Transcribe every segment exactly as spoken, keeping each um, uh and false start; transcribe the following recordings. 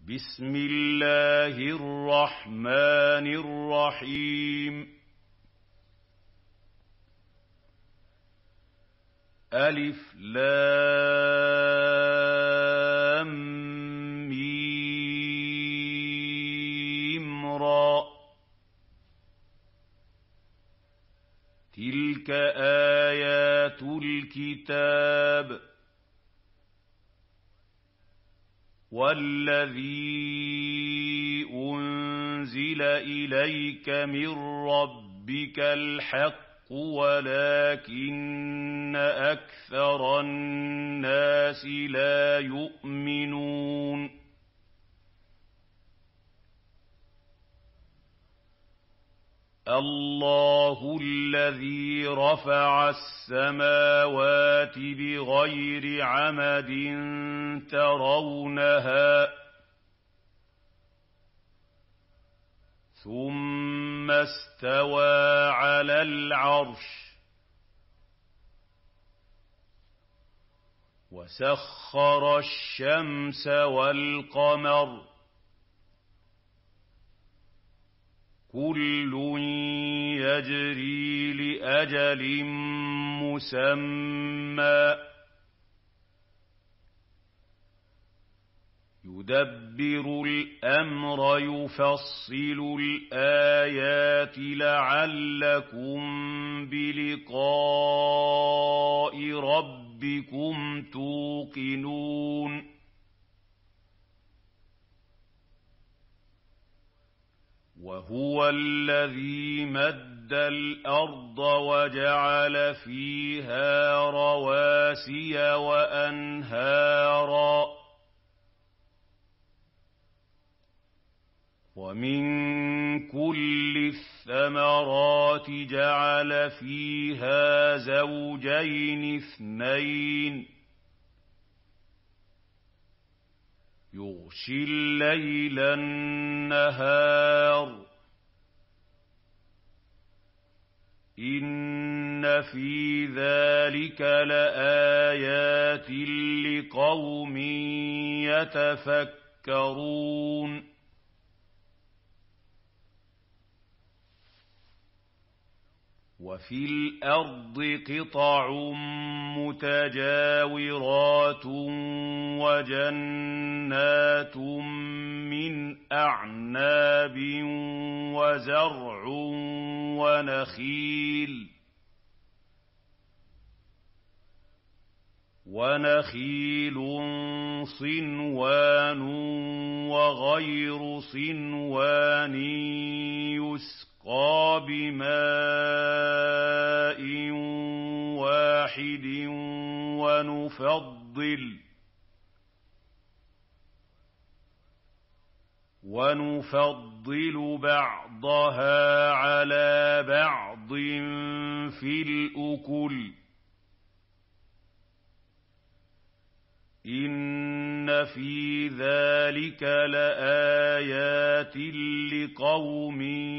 بسم الله الرحمن الرحيم ألف لام ميم را تلك آيات الكتاب والذي أنزل إليك من ربك الحق ولكن أكثر الناس لا يؤمنون الله الذي رفع السماوات بغير عمد ترونها ثم استوى على العرش وسخر الشمس والقمر كل يجري لأجل مسمى يدبر الأمر يفصل الآيات لعلكم بلقاء ربكم توقنون وهو الذي مد الأرض وجعل فيها رواسي وأنهارا ومن كل الثمرات جعل فيها زوجين اثنين يغشي الليل النهار إن في ذلك لآيات لقوم يتفكرون وفي الأرض قطع متجاورات وجنات من أعناب وزرع ونخيل ونخيل صنوان وغير صنوان يسقى بماء واحد ونفضل ونفضل بعضها على بعض في الأكل إن في ذلك لآيات لقوم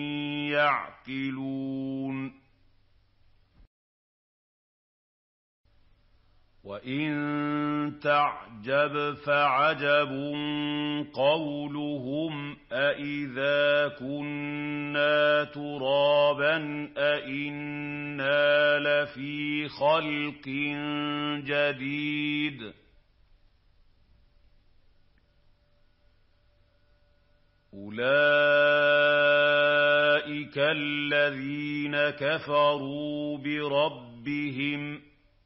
يعقلون وإن تعجب فعجب قولهم أإذا كنا ترابا أإنا لفي خلق جديد أولئك الذين كفروا بربهم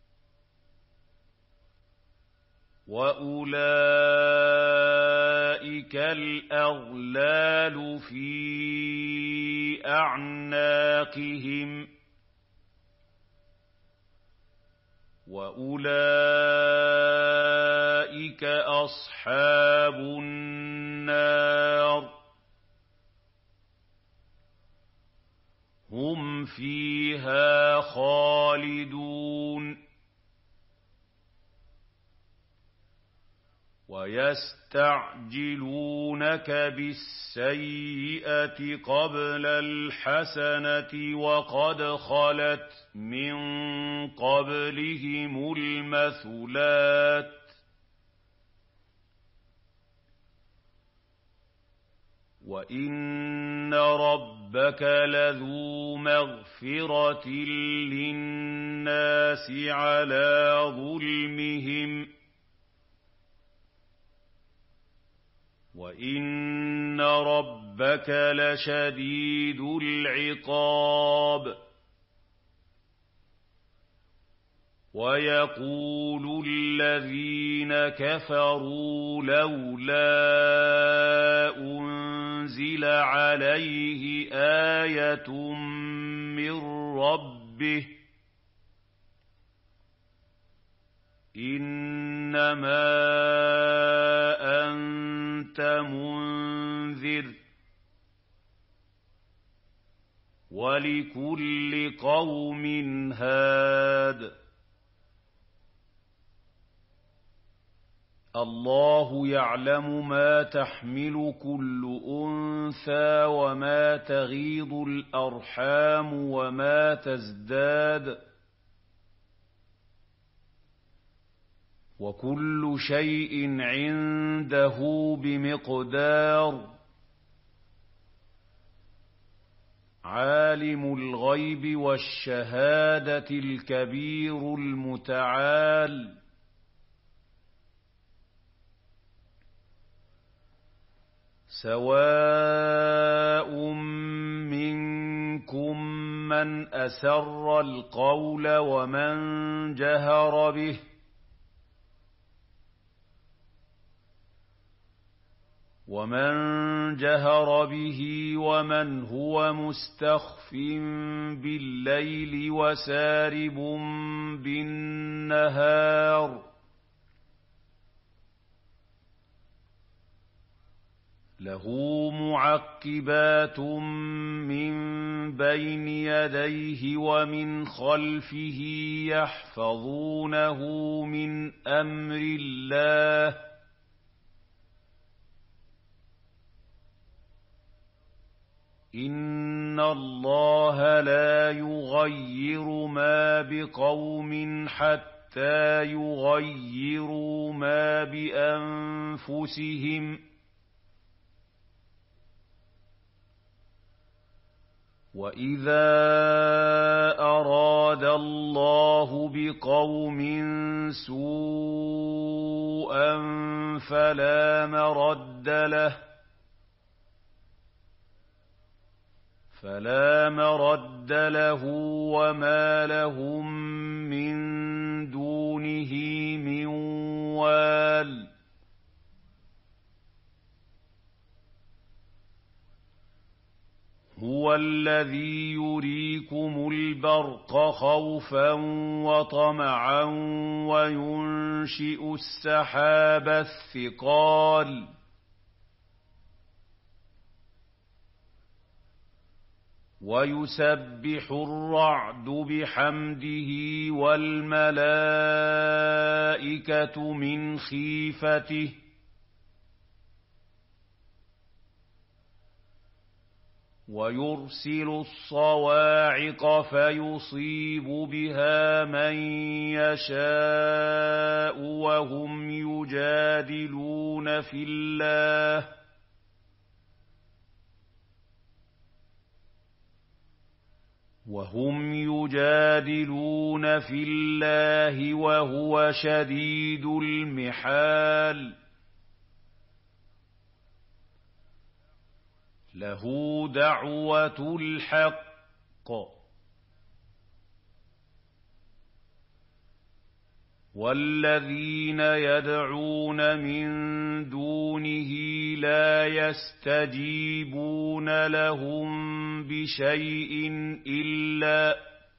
وأولئك الأغلال في أعناقهم وأولئك أصحاب النار هم فيها خالدون ويستعجلونك بالسيئة قبل الحسنة وقد خلت من قبلهم المثلات وَإِنَّ رَبَّكَ لَذُو مَغْفِرَةٍ لِّلنَّاسِ عَلَىٰ ظُلْمِهِمْ وَإِنَّ رَبَّكَ لَشَدِيدُ الْعِقَابِ وَيَقُولُ الَّذِينَ كَفَرُوا لَوْلَا أُنزِلَ عَلَيْهِ آيَةٌ مِّن رَّبِّهِ إِنَّمَا أَنتَ مُنذِرٌ وَلِكُلِّ قَوْمٍ هَادٍ اللَّهُ يَعْلَمُ مَا تَحْمِلُ كُلُّ أُنثَىٰ وَمَا تَغِيضُ الْأَرْحَامُ وَمَا تَزْدَادُ وَكُلُّ شَيْءٍ عِندَهُ بِمِقْدَارٍ عَالِمُ الْغَيْبِ وَالشَّهَادَةِ الْكَبِيرُ الْمُتَعَالِ سَوَاءٌ مِّنكُم مَّنْ أَسَرَّ الْقَوْلَ وَمَن جَهَرَ بِهِ وَمَن جَهَرَ بِهِ وَمَنْ هُوَ مُسْتَخْفٍ بِاللَّيْلِ وَسَارِبٌ بِالنَّهَارِ لَهُ مُعَقِّبَاتٌ مِّن بَيْنِ يَدَيْهِ وَمِنْ خَلْفِهِ يَحْفَظُونَهُ مِنْ أَمْرِ اللَّهِ ۗ إِنَّ اللَّهَ لَا يُغَيِّرُ مَا بِقَوْمٍ حَتَّىٰ يُغَيِّرُوا مَا بِأَنفُسِهِمْ ۗ وَإِذَا أَرَادَ اللَّهُ بِقَوْمٍ سُوءًا فَلَا مَرَدَّ لَهُ فَلَا مَرَدَّ لَهُ وَمَا لَهُم مِّن دُونِهِ مِن وَالٍ هُوَ الَّذِي يُرِيكُمُ الْبَرْقَ خَوْفًا وَطَمَعًا وَيُنشِئُ السَّحَابَ الثِّقَالَ وَيُسَبِّحُ الرَّعْدُ بِحَمْدِهِ وَالْمَلَائِكَةُ مِنْ خِيفَتِهِ وَيُرْسِلُ الصَّوَاعِقَ فَيُصِيبُ بِهَا مَن يَشَاءُ وَهُمْ يُجَادِلُونَ فِي اللَّهِ وَهُمْ يُجَادِلُونَ فِي اللَّهِ وَهُوَ شَدِيدُ الْمِحَالِ لَهُ دَعْوَةُ الْحَقِّ وَالَّذِينَ يَدْعُونَ مِن دُونِهِ لَا يَسْتَجِيبُونَ لَهُم بِشَيْءٍ إِلَّا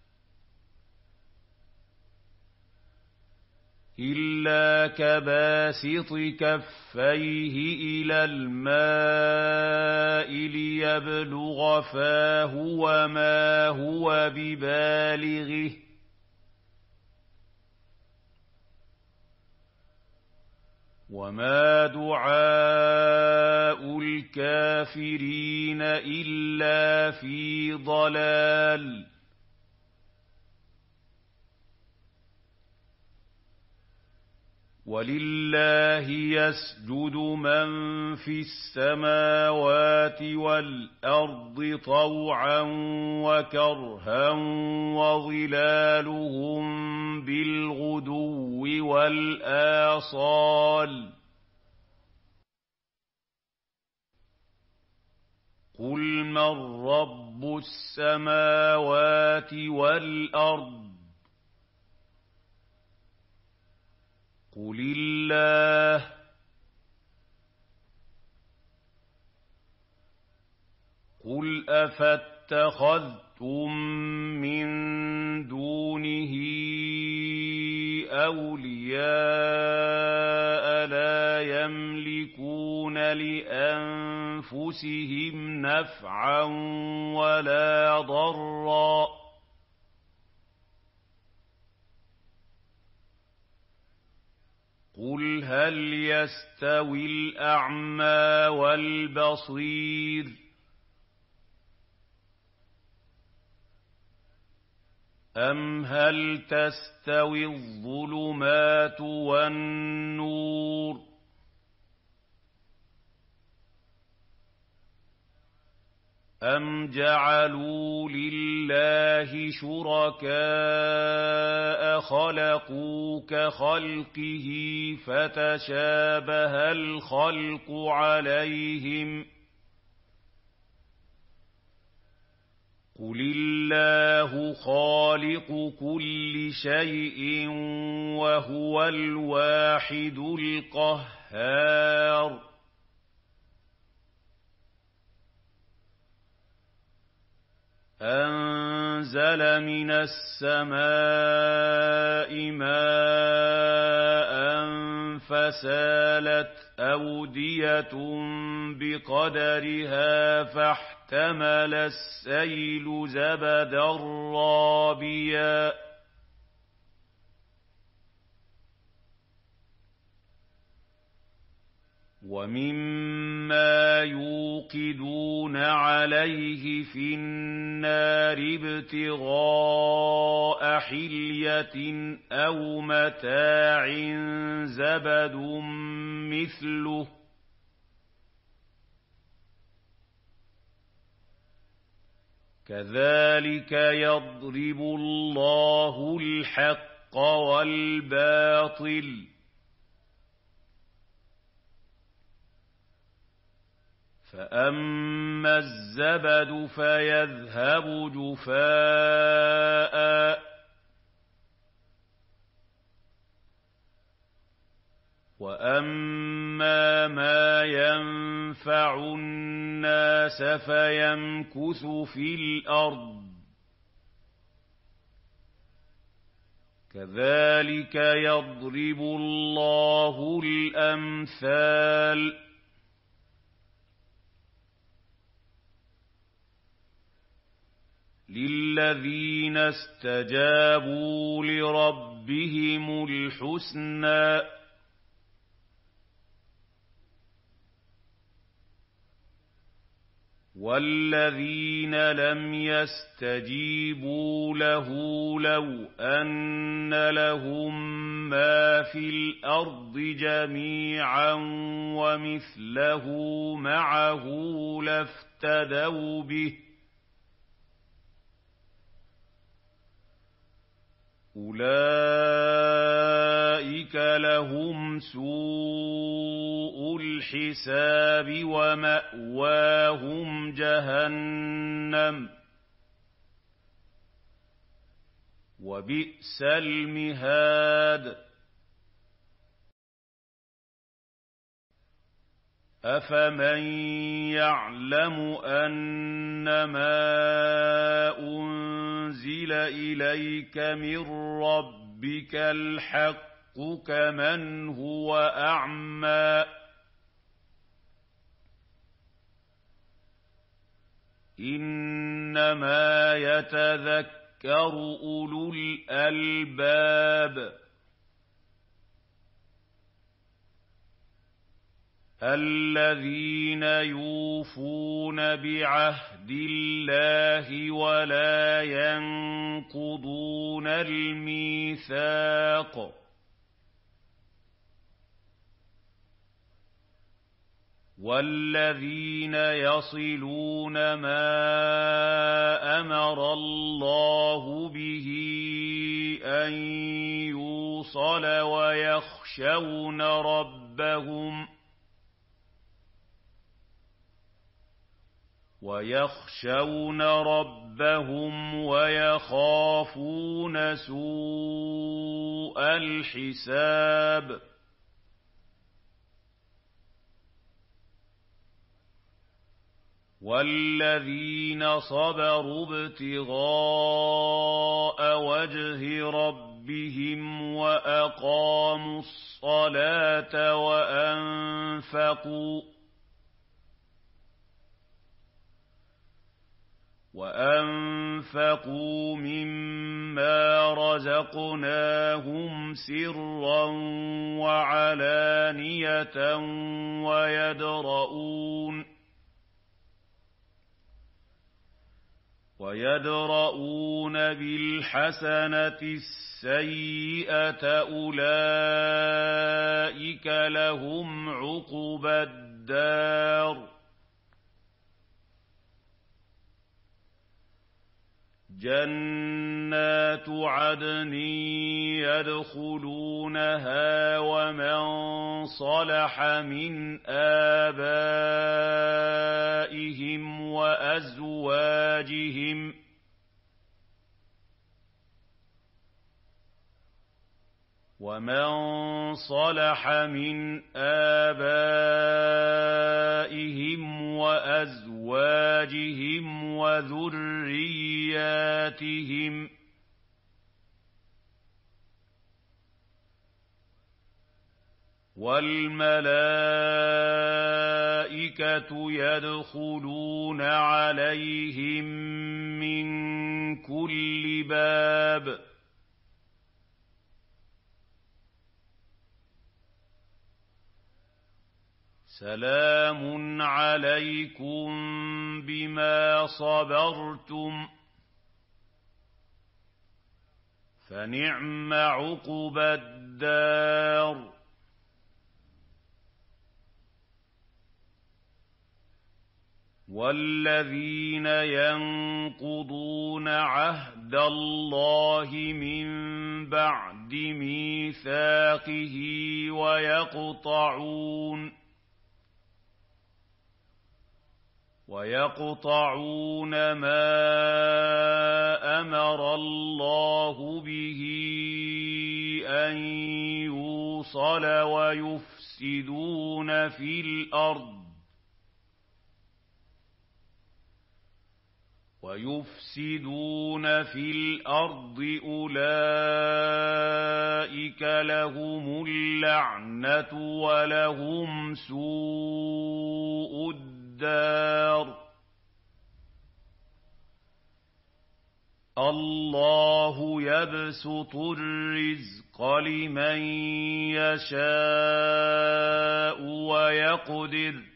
إِلَّا كَبَاسِطِ كَفَّيْهِ إِلَى الْمَاءِ لِيَبْلُغَ فَاهُ وَمَا هُوَ بِبَالِغِهِ وَمَا دُعَاءُ الْكَافِرِينَ إِلَّا فِي ضَلَالٍ وَلِلَّهِ يَسْجُدُ مَن فِي السَّمَاوَاتِ وَالْأَرْضِ طَوْعًا وَكَرْهًا وَظِلَالُهُم بِالْغُدُوِّ وَالْآصَالِ ۖ قُلْ مَن رَّبُّ السَّمَاوَاتِ وَالْأَرْضِ قُلِ اللَّهُ ۚ قُلْ أَفَاتَّخَذْتُم مِّن دُونِهِ أَوْلِيَاءَ لَا يَمْلِكُونَ لِأَنفُسِهِمْ نَفْعًا وَلَا ضَرًّا ۚ قُلْ هَلْ يَسْتَوِي الْأَعْمَىٰ وَالْبَصِيرُ أَمْ هَلْ تَسْتَوِي الظُّلُمَاتُ وَالنُّورُ أَمْ جَعَلُوا لِلَّهِ شُرَكَاءَ خَلَقُوا كَخَلْقِهِ فَتَشَابَهَ الْخَلْقُ عَلَيْهِمْ ۚ قُلِ اللَّهُ خَالِقُ كُلِّ شَيْءٍ وَهُوَ الْوَاحِدُ الْقَهَّارُ أَنزَلَ مِنَ السَّمَاءِ مَاءً فَسَالَتْ أَوْدِيَةٌ بِقَدَرِهَا فَاحْتَمَلَ السَّيْلُ زَبَدًا رَّابِيًا ۚ وَمِمَّا يُوقِدُونَ عَلَيْهِ فِي النَّارِ ابْتِغَاءَ حِلْيَةٍ أَوْ مَتَاعٍ زَبَدٌ مِّثْلُهُ ۚ كَذَٰلِكَ يَضْرِبُ اللَّهُ الْحَقَّ وَالْبَاطِلَ ۚ فَأَمَّا الزَّبَدُ فَيَذْهَبُ جُفَاءً ۖ وَأَمَّا مَا يَنفَعُ النَّاسَ فَيَمْكُثُ فِي الْأَرْضِ ۚ كَذَٰلِكَ يَضْرِبُ اللَّهُ الْأَمْثَالَ ۗ لِلَّذِينَ اسْتَجَابُوا لِرَبِّهِمُ الْحُسْنَىٰ ۚ وَالَّذِينَ لَمْ يَسْتَجِيبُوا لَهُ لَوْ أَنَّ لَهُم مَّا فِي الْأَرْضِ جَمِيعًا وَمِثْلَهُ مَعَهُ لَافْتَدَوْا بِهِ ۚ أُولَٰئِكَ لَهُمْ سُوءُ الْحِسَابِ وَمَأْوَاهُمْ جَهَنَّمُ ۖ وَبِئْسَ الْمِهَادُ أَفَمَن يَعْلَمُ أَنَّمَا أُنزِلَ إِلَيْكَ مِن رَّبِّكَ الْحَقُّ كَمَنْ هُوَ أَعْمَىٰ ۚ إِنَّمَا يَتَذَكَّرُ أُولُو الْأَلْبَابِ الَّذِينَ يُوفُونَ بِعَهْدِ اللَّهِ وَلَا يَنقُضُونَ الْمِيثَاقَ وَالَّذِينَ يَصِلُونَ مَا أَمَرَ اللَّهُ بِهِ أَن يُوصَلَ وَيَخْشَوْنَ رَبَّهُمْ وَيَخْشَوْنَ رَبَّهُمْ وَيَخَافُونَ سُوءَ الْحِسَابِ وَالَّذِينَ صَبَرُوا ابْتِغَاءَ وَجْهِ رَبِّهِمْ وَأَقَامُوا الصَّلَاةَ وَأَنفَقُوا وَأَنفَقُوا مِمَّا رَزَقْنَاهُمْ سِرًّا وَعَلَانِيَةً وَيَدْرَءُونَ وَيَدْرَءُونَ بِالْحَسَنَةِ السَّيِّئَةَ أُولَئِكَ لَهُمْ عُقْبَى الدَّارِ جَنَّاتُ عَدْنٍ يَدْخُلُونَهَا وَمَن صَلَحَ مِنْ آبَائِهِمْ وَأَزْوَاجِهِمْ وَمَن صَلَحَ مِنْ آبَائِهِمْ وَأَزْوَاجِهِمْ وَذُرِّيَّاتِهِمْ ۖ وَالْمَلَائِكَةُ يَدْخُلُونَ عَلَيْهِم مِّن كُلِّ بَابٍ سَلَامٌ عَلَيْكُم بِمَا صَبَرْتُمْ ۚ فَنِعْمَ عُقْبَى الدَّارِ وَالَّذِينَ يَنقُضُونَ عَهْدَ اللَّهِ مِن بَعْدِ مِيثَاقِهِ وَيَقْطَعُونَ وَيَقْطَعُونَ مَا أَمَرَ اللَّهُ بِهِ أَن يُوصَلَ وَيُفْسِدُونَ فِي الْأَرْضِ وَيُفْسِدُونَ فِي الْأَرْضِ أُولَئِكَ لَهُمُ اللَّعْنَةُ وَلَهُمْ سُوءُ الدَّارِ اللَّهُ يَبْسُطُ الرِّزْقَ لِمَن يَشَاءُ وَيَقْدِرُ ۚ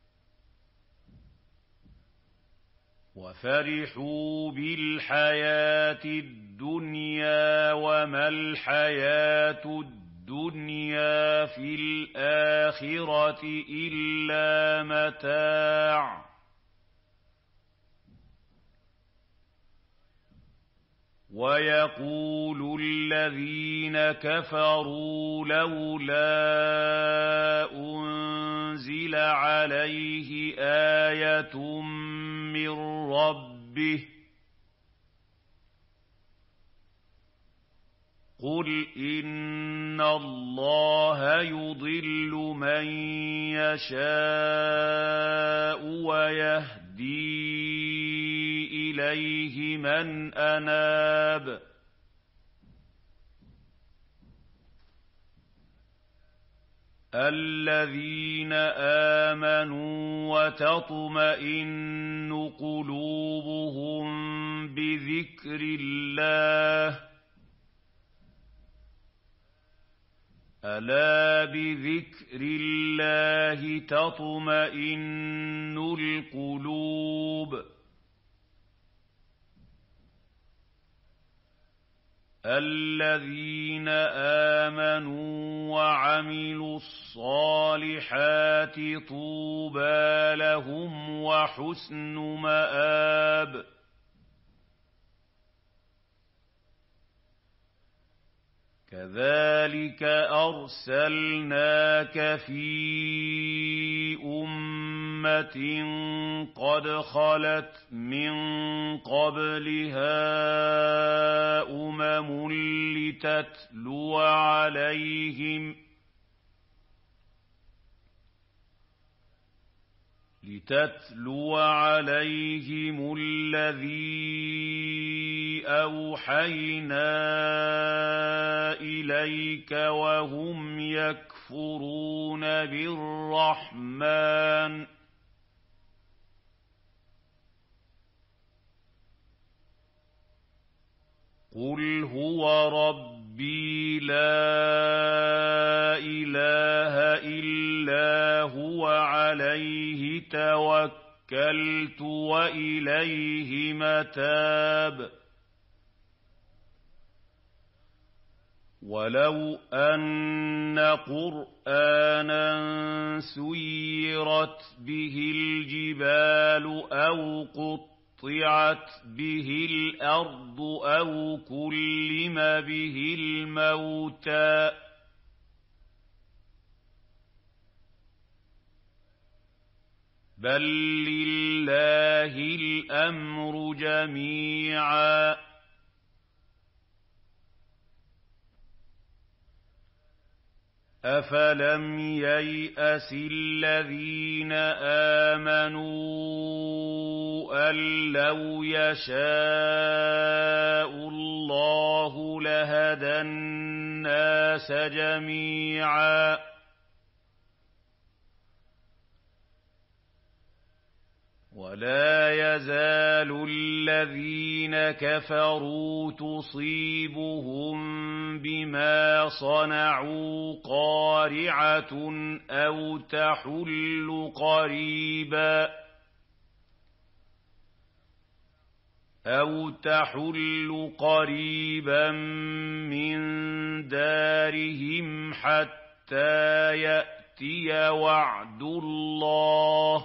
وَفَرِحُوا بِالْحَيَاةِ الدُّنْيَا وَمَا الْحَيَاةُ الدُّنْيَا فِي الْآخِرَةِ إِلَّا مَتَاعٌ وَيَقُولُ الَّذِينَ كَفَرُوا لَوْلَا أُنزِلَ عَلَيْهِ آيَةٌ مِّن رَّبِّهِ ۖ قُلْ إِنَّ اللَّهَ يُضِلُّ مَن يَشَاءُ وَيَهْدِي إِلَيْهِ مَنْ أَنَابَ الَّذِينَ آمَنُوا وَتَطْمَئِنُّ قُلُوبُهُم بِذِكْرِ اللَّهِ ۗ أَلَا بِذِكْرِ اللَّهِ تَطْمَئِنُّ الْقُلُوبُ الذين آمنوا وعملوا الصالحات طوبى لهم وحسن مآب. كذلك أرسلناك في أمة قد خلت من قبلها أمم لتتلو عليهم لتتلو عليهم الذي أوحينا إليك وهم يكفرون بالرحمن قل هو ربي لا إله إلا هو عليه توكلت وإليه متاب. ولو أن قرآنا سيرت به الجبال أو قطعت به الأرض أو كلم به الموتى بل لله الأمر جميعا أفلم ييأس الذين آمنوا أن لو يشاء الله لهدى الناس جميعا ولا يزال الذين كفروا تصيبهم بما صنعوا قارعة أو تحل قريبا أو تحل قريبا من دارهم حتى يأتي وعد الله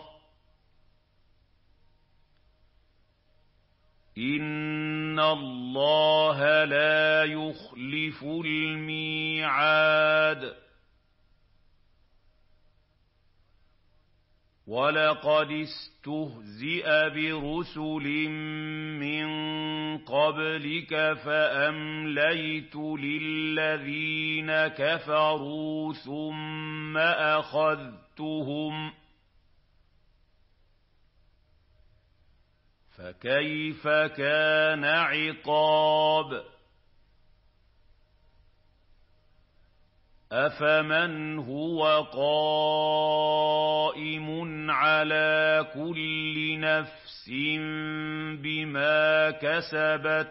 إن الله لا يخلف الميعاد. ولقد استهزئ برسل من قبلك فأمليت للذين كفروا ثم أخذتهم فكيف كان عقاب. أفمن هو قائم على كل نفس بما كسبت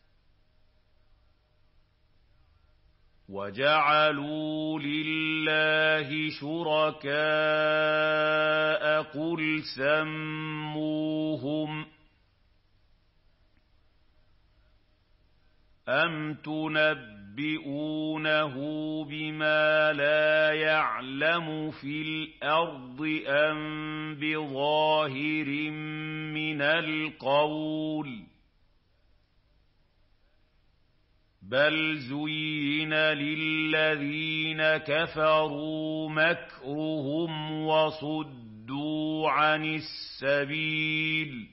وجعلوا لله شركاء قل سموهم أم تنبئونه بما لا يعلم في الأرض أم بظاهر من القول بل زين للذين كفروا مكرهم وصدوا عن السبيل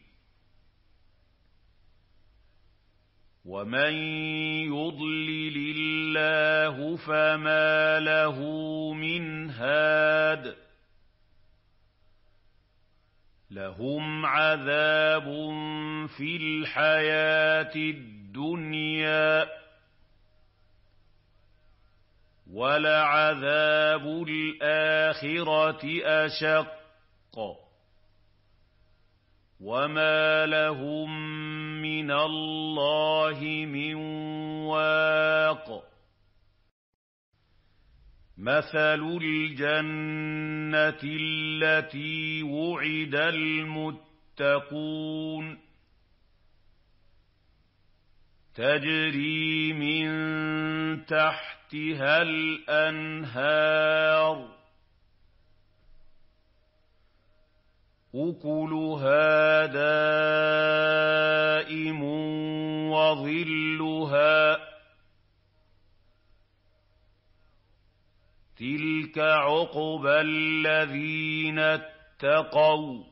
ومن يضلل الله فما له من هاد لهم عذاب في الحياة الدنيا ولعذاب الآخرة أشق وما لهم من الله من واق. مثل الجنة التي وعد المتقون تجري من تحتها الأنهار أكلها دائم وظلها تلك عقبى الذين اتقوا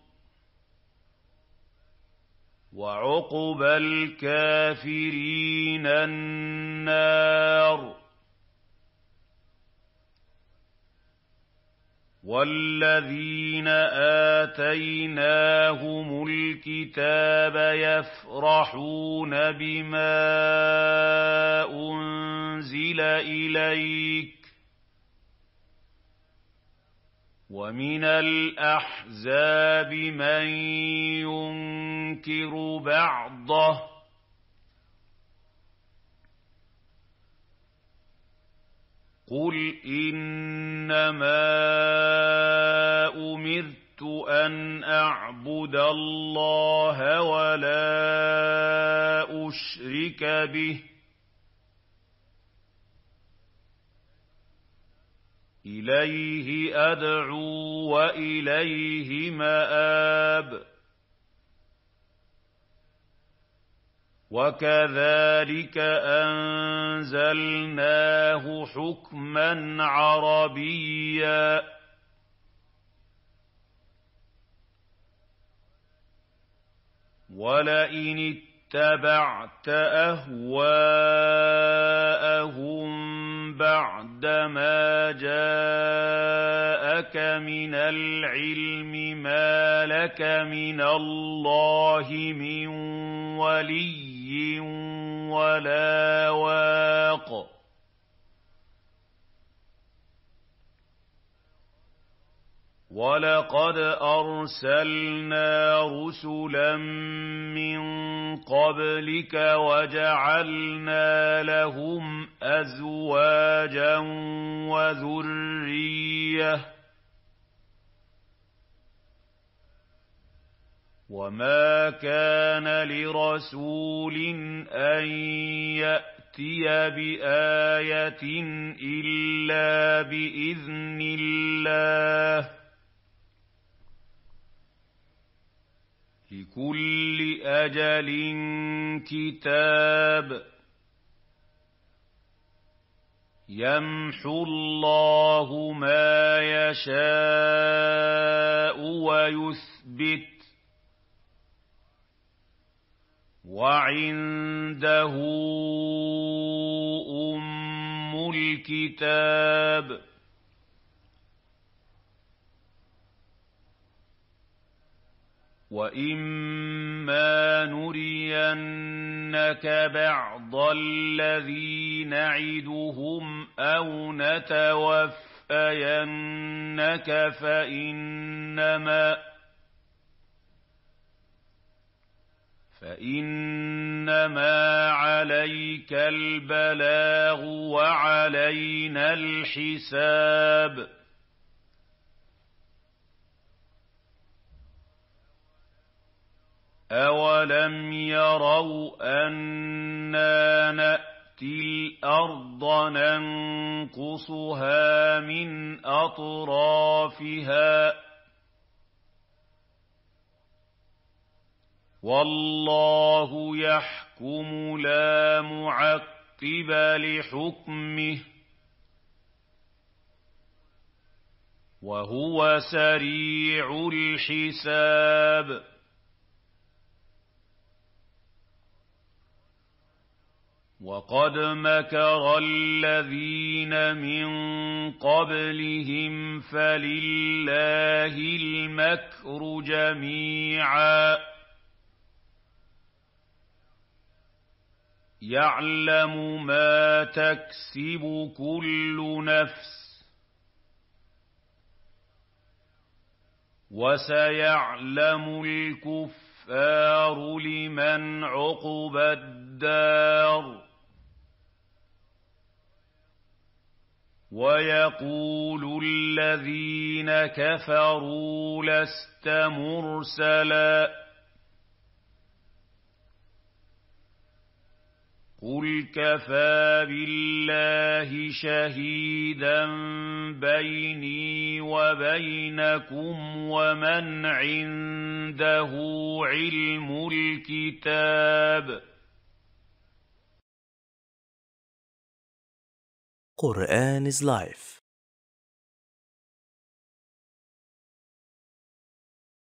وعقبى الكافرين النار والذين آتيناهم الكتاب يفرحون بما أنزل إليك ومن الأحزاب من ينكر بعضه قل إنما أمرت أن أعبد الله ولا أشرك به إليه أدعو وإليه مآب وكذلك أنزلناه حكما عربيا ولئن اتبعت أهواءهم بعدما جاءك من العلم ما لك من الله من ولي ولا واق ولقد أرسلنا رسلا من قبلك وجعلنا لهم أزواجا وذرية وما كان لرسول أن يأتي بآية إلا بإذن الله لكل أجل كتاب يمحو الله ما يشاء ويثبت وعنده أم الكتاب وإما نرينك بعض الذي نعدهم أو نتوفينك فإنما فإنما عليك البلاغ وعلينا الحساب أولم يروا أنا نأتي الأرض ننقصها من أطرافها والله يحكم لا معقب لحكمه وهو سريع الحساب وقد مكر الذين من قبلهم فلله المكر جميعا يعلم ما تكسب كل نفس وسيعلم الكفار لمن عقبى الدار ويقول الذين كفروا لست مرسلا قل كفى بالله شهيدا بيني وبينكم ومن عنده علم الكتاب. Quran is life.